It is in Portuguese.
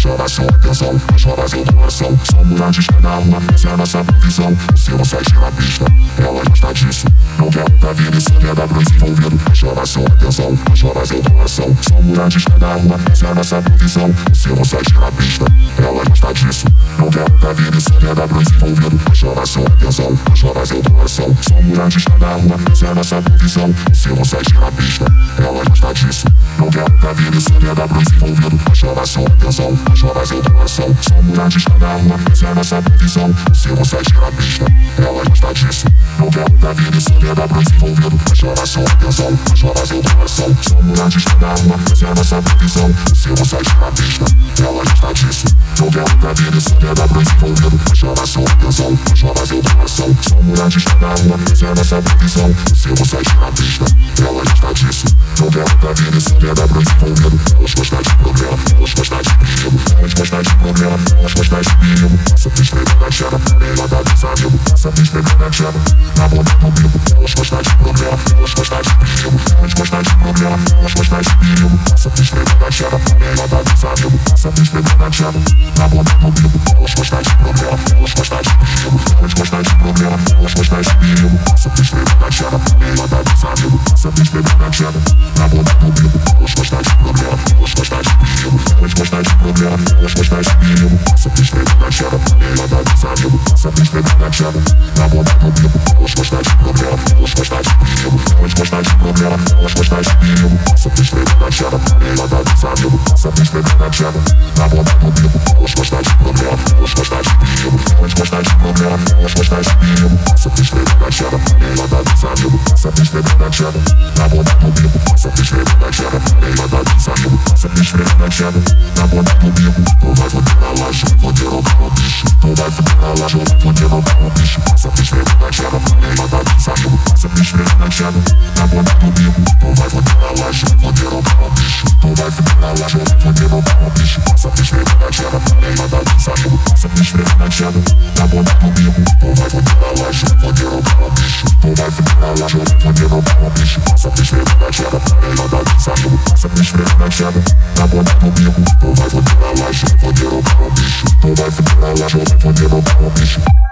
chama sua atenção, chama sua doação. Somos artistas na rua, essa é a nossa profissão. Se não sai na pista, ela gosta disso. Não quer outra vida, só quer dar pra se envolver. Chama sua atenção, chama sua doação. Somos artistas na rua, essa é a nossa profissão. Se não sai na pista, ela gosta disso. Não quer outra vida, só quer dar pra se envolver. Chama sua atenção, chama sua doação. Somos artistas na rua, essa é a nossa profissão. Se não sai na pista, ela gosta disso. Não quer outra vida, só quer dar pra se envolver. Chama sua atenção, chama sua doação. Somos artistas na rua, essa é a nossa profissão. Se não sai na pista, ela gosta disso. Não quer outra vida, só quer dar pra se envolver. Chama sua atenção, chama sua doação. Somos artistas na rua, essa é a nossa profissão. Se não sai na pista, ela gosta disso. Não quer outra vida, só quer dar pra se envolver. Chama sua atenção, chama sua doação. Somos artistas na rua, essa é a nossa profissão. Se não sai na pista, ela gosta disso. Não quer outra vida, só quer dar pra se envolver. Elas gostam de programa, elas gostam de perigo. Elas gostam de programa, elas gostam de perigo. Passa pista na chama, ela dá dos amigos. Passa pista na chama, na boca comigo. Elas gostam de programa, elas gostam de perigo. Elas gostam de programa, elas gostam de perigo. Passa pista na chama, ela dá dos amigos. Passa pista na chama, na boca comigo. Elas gostam de programa, elas gostam de perigo. Elas gostam de programa, elas gostam de perigo. Passa pista na chama, ela dá dos amigos. Passa pista na chama, na boca comigo. Elas gostam de programa, elas gostam de perigo. Elas gostam de programa, elas gostam de perigo. Passa pista na chama, ela dá dos amigos. Passa pista na chama, na boca comigo. Elas gostam de programa, elas gostam de perigo. Elas gostam de programa, elas gostam de perigo. Passa pista na chama, ela dá dos amigos. Passa pista na chama, na boca comigo. Elas gostam de programa, elas gostam de perigo. Elas gostam de programa, elas gostam de perigo. Passa pista na chama, ela dá dos amigos. Passa pista na chama, na boca comigo. Passa pista na chama, ela dá dos amigos. Passa pista na chama, na boca comigo. Tu vai foder na laje, foder no carro, bicho. Tu vai foder na laje, foder no carro, bicho. Passa pista na chama, ela dá dos amigos. Passa pista na chama, na boca comigo. Tu vai foder na laje, foder no carro, bicho. Tu vai foder na laje, foder no carro, bicho. Passa pista na chama, ela dá dos amigos. Passa pista na chama, na boca comigo. Tu vai foder na laje, foder no carro, bicho. Tu vai foder na laje, foder no carro, bicho. Passa pista na chama, ela dá dos amigos. Passa pista na chama, na boca comigo. Tu vai foder na laje, foder no carro, bicho. Tu vai foder na laje, foder no carro, bicho.